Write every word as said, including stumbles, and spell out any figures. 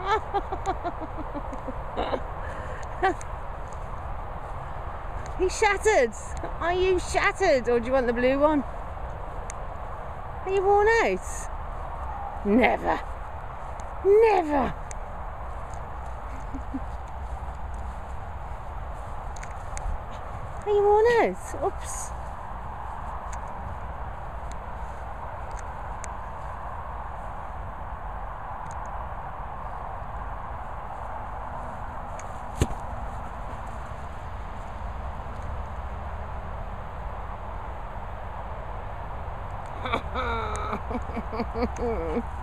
He's shattered. Are you shattered, or do you want the blue one? Are you worn out? Never. Never. Are you worn out? Oops. Ha ha!